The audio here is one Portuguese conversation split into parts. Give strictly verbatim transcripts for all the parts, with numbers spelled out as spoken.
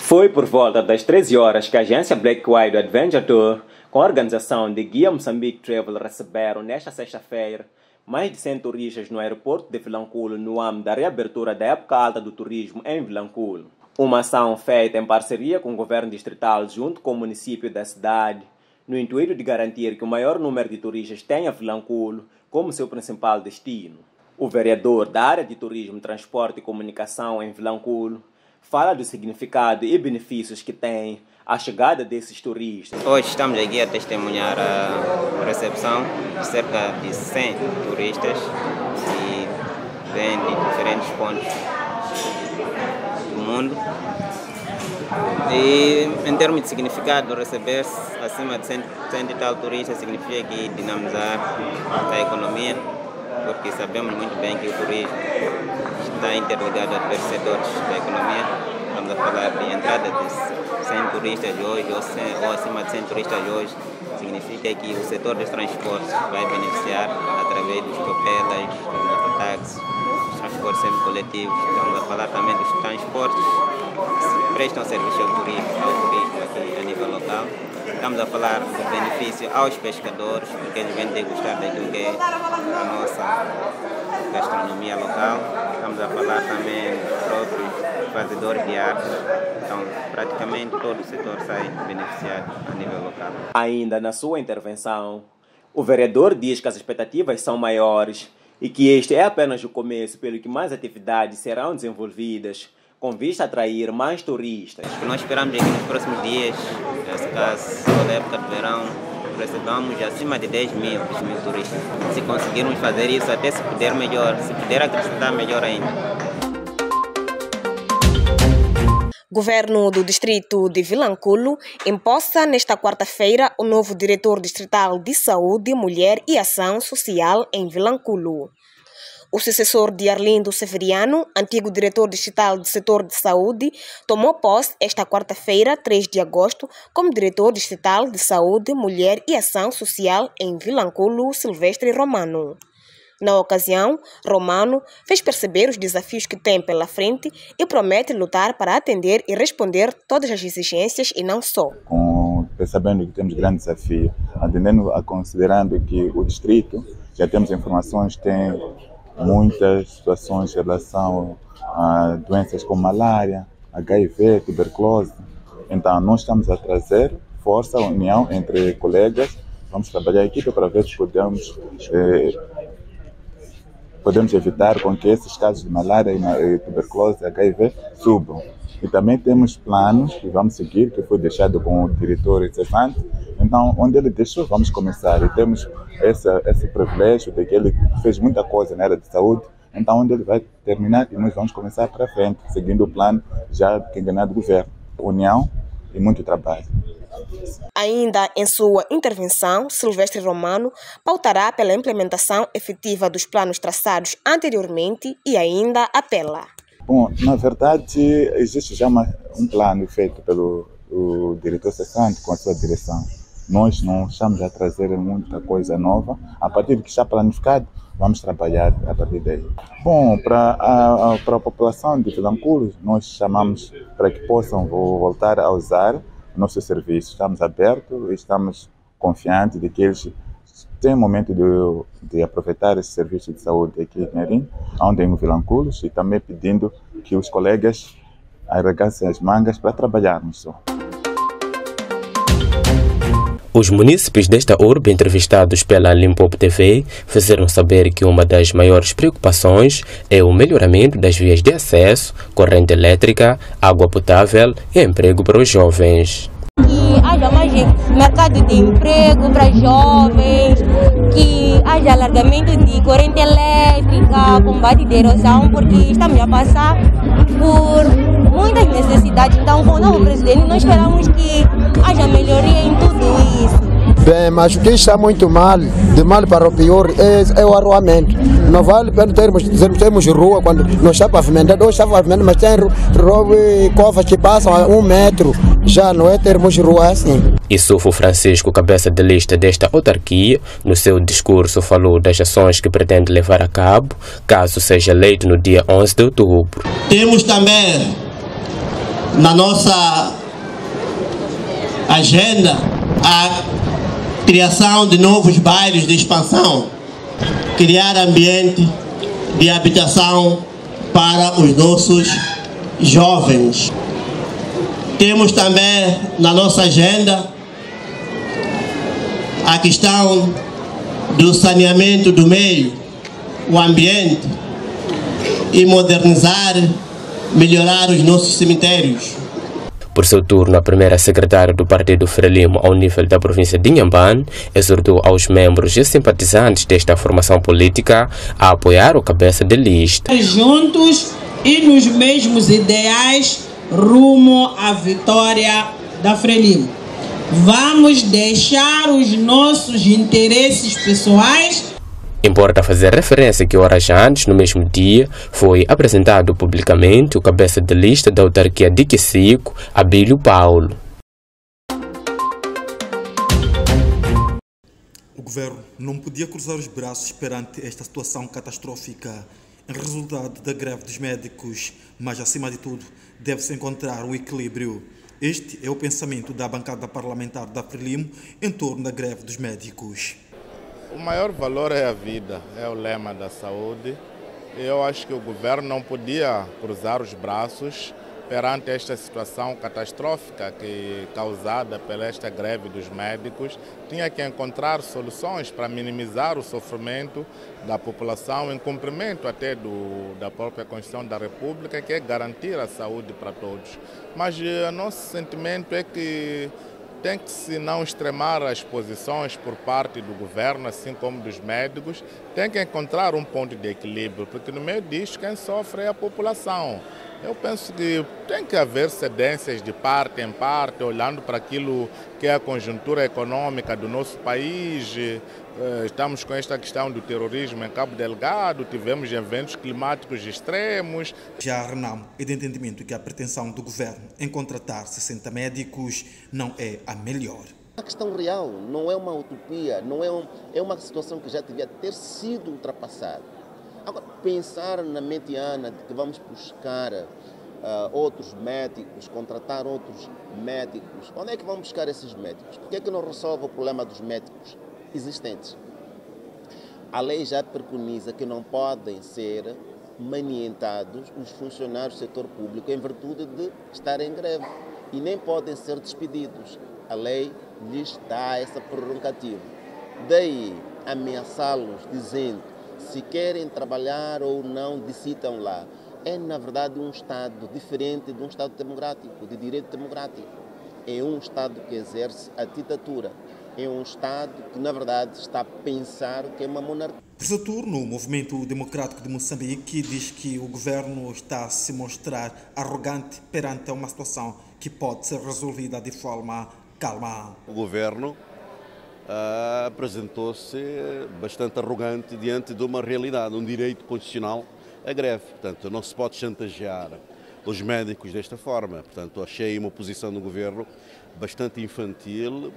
Foi por volta das treze horas que a agência Black Widow Adventure Tour, com a organização de Guia Moçambique Travel, receberam nesta sexta-feira mais de cem turistas no aeroporto de Vilanculo no âmbito da reabertura da época alta do turismo em Vilanculo. Uma ação feita em parceria com o governo distrital junto com o município da cidade, no intuito de garantir que o maior número de turistas tenha Vilanculo como seu principal destino. O vereador da área de turismo, transporte e comunicação em Vilanculo fala do significado e benefícios que tem a chegada desses turistas. Hoje estamos aqui a testemunhar a recepção de cerca de cem turistas que vêm de diferentes pontos do mundo. E em termos de significado, receber acima de cem, cem e tal turistas significa que dinamizar a economia, porque sabemos muito bem que o turismo está interligado a diversos setores da economia. Estamos a falar de entrada de cem turistas hoje ou, cem, ou acima de cem turistas hoje, significa que o setor dos transportes vai beneficiar através dos topelas, dos mototáxis, dos transportes semi-coletivos. Estamos a falar também dos transportes que prestam serviço ao turismo, ao turismo aqui a nível local. Estamos a falar do benefício aos pescadores, porque eles vêm degustar daquilo que é a nossa gastronomia local. Estamos a falar também dos próprios fazedores de arte. Então, praticamente todo o setor sai beneficiado a nível local. Ainda na sua intervenção, o vereador diz que as expectativas são maiores e que este é apenas o começo, pelo que mais atividades serão desenvolvidas com vista a atrair mais turistas. O que nós esperamos é que nos próximos dias, nesse caso, toda a época de verão, recebamos acima de dez mil, dez mil turistas. Se conseguirmos fazer isso, até se puder melhor, se puder acrescentar melhor ainda. Governo do Distrito de Vilanculo empossa nesta quarta-feira o novo diretor distrital de Saúde, Mulher e Ação Social em Vilanculo. O sucessor de Arlindo Severiano, antigo diretor distrital do setor de saúde, tomou posse esta quarta-feira, três de agosto, como diretor distrital de Saúde, Mulher e Ação Social em Vilanculo, Silvestre Romano. Na ocasião, Romano fez perceber os desafios que tem pela frente e promete lutar para atender e responder todas as exigências e não só. Com, sabendo que temos grande desafio, atendendo a considerando que o distrito, já temos informações, tem muitas situações em relação a doenças como malária, H I V, tuberculose. Então, nós estamos a trazer força, união entre colegas. Vamos trabalhar em equipe para ver se podemos, eh, podemos evitar com que esses casos de malária e tuberculose, H I V, subam. E também temos planos que vamos seguir, que foi deixado com o diretor cessante. Então, onde ele deixou, vamos começar. E temos esse, esse privilégio de que ele fez muita coisa na área de saúde. Então, onde ele vai terminar, e nós vamos começar para frente, seguindo o plano já quinquenal do governo. União e muito trabalho. Ainda em sua intervenção, Silvestre Romano pautará pela implementação efetiva dos planos traçados anteriormente e ainda apela. Bom, na verdade, existe já uma, um plano feito pelo o diretor cessante com a sua direção. Nós não estamos a trazer muita coisa nova. A partir do que está planificado, vamos trabalhar a partir daí. Bom, para a, para a população de Vilanculo, nós chamamos para que possam voltar a usar o nosso serviço. Estamos abertos e estamos confiantes de que eles têm momento de, de aproveitar esse serviço de saúde aqui em Arim, onde em Vilanculo, e também pedindo que os colegas arregassem as mangas para trabalharmos só. Os munícipes desta urbe entrevistados pela Limpopo T V fizeram saber que uma das maiores preocupações é o melhoramento das vias de acesso, corrente elétrica, água potável e emprego para os jovens. Que haja mais mercado de emprego para jovens, que haja alargamento de corrente elétrica, combate de erosão, porque estamos a passar por muitas necessidades. Então, com o novo presidente, nós esperamos que haja melhoria em tudo isso. Bem, mas o que está muito mal, de mal para o pior, é, é o arruamento. Não vale pelo termos, termos rua, quando não está pavimentado, ou está pavimentado, mas tem covas que passam a um metro, já não é termos rua assim. Issoufo Francisco, cabeça de lista desta autarquia, no seu discurso falou das ações que pretende levar a cabo, caso seja eleito no dia onze de outubro. Temos também na nossa agenda a criação de novos bairros de expansão, criar ambiente de habitação para os nossos jovens. Temos também na nossa agenda a questão do saneamento do meio, o ambiente, e modernizar, melhorar os nossos cemitérios. Por seu turno, a primeira secretária do Partido Frelimo ao nível da província de Inhambane exortou aos membros e simpatizantes desta formação política a apoiar o cabeça de lista. Juntos e nos mesmos ideais rumo à vitória da Frelimo. Vamos deixar os nossos interesses pessoais. Importa fazer referência que horas antes, no mesmo dia, foi apresentado publicamente o cabeça de lista da autarquia de Quicico, Abílio Paulo. O governo não podia cruzar os braços perante esta situação catastrófica em resultado da greve dos médicos, mas, acima de tudo, deve-se encontrar um equilíbrio. Este é o pensamento da bancada parlamentar da Frelimo em torno da greve dos médicos. O maior valor é a vida, é o lema da saúde. Eu acho que o governo não podia cruzar os braços perante esta situação catastrófica que causada pela esta greve dos médicos. Tinha que encontrar soluções para minimizar o sofrimento da população, em cumprimento até do, da própria Constituição da República, que é garantir a saúde para todos. Mas o nosso sentimento é que tem que se não extremar as posições por parte do governo, assim como dos médicos, tem que encontrar um ponto de equilíbrio, porque no meio disto quem sofre é a população. Eu penso que tem que haver cedências de parte em parte, olhando para aquilo que é a conjuntura econômica do nosso país. Estamos com esta questão do terrorismo em Cabo Delgado, tivemos eventos climáticos extremos. Já a Renamo é de entendimento que a pretensão do governo em contratar sessenta médicos não é a melhor. A questão real não é uma utopia, não é, um, é uma situação que já devia ter sido ultrapassada. Agora, pensar na mediana de que vamos buscar uh, outros médicos, contratar outros médicos, onde é que vamos buscar esses médicos? Por que é que não resolve o problema dos médicos existentes? A lei já preconiza que não podem ser manientados os funcionários do setor público em virtude de estar em greve e nem podem ser despedidos. A lei lhes dá essa prerrogativa. Daí ameaçá-los dizendo se querem trabalhar ou não, decidam lá. É, na verdade, um Estado diferente de um Estado democrático, de direito democrático. É um Estado que exerce a ditadura. É um Estado que, na verdade, está a pensar que é uma monarquia. Por seu turno, o Movimento Democrático de Moçambique diz que o governo está a se mostrar arrogante perante uma situação que pode ser resolvida de forma calma. O governo Uh, apresentou-se bastante arrogante diante de uma realidade, um direito constitucional, a greve. Portanto, não se pode chantagear os médicos desta forma. Portanto, achei uma posição do governo bastante infantil,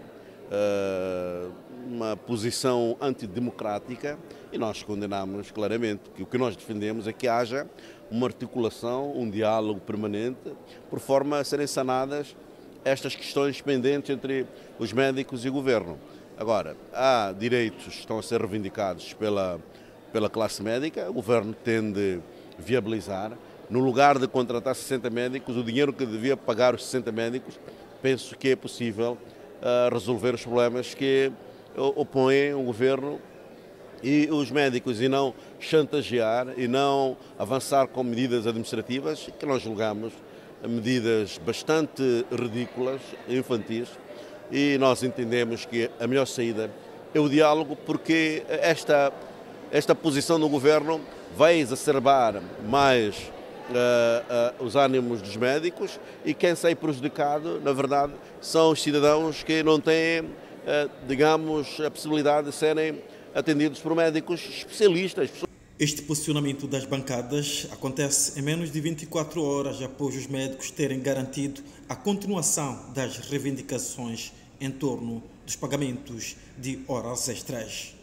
uh, uma posição antidemocrática, e nós condenamos claramente que o que nós defendemos é que haja uma articulação, um diálogo permanente, por forma a serem sanadas estas questões pendentes entre os médicos e o governo. Agora, há direitos que estão a ser reivindicados pela, pela classe médica, o governo tende a viabilizar. No lugar de contratar sessenta médicos, o dinheiro que devia pagar os sessenta médicos, penso que é possível uh, resolver os problemas que opõem o governo e os médicos, e não chantagear e não avançar com medidas administrativas, que nós julgamos medidas bastante ridículas, infantis. E nós entendemos que a melhor saída é o diálogo, porque esta, esta posição do governo vai exacerbar mais uh, uh, os ânimos dos médicos, e quem sai prejudicado, na verdade, são os cidadãos que não têm, uh, digamos, a possibilidade de serem atendidos por médicos especialistas. Este posicionamento das bancadas acontece em menos de vinte e quatro horas após os médicos terem garantido a continuação das reivindicações em torno dos pagamentos de horas extras.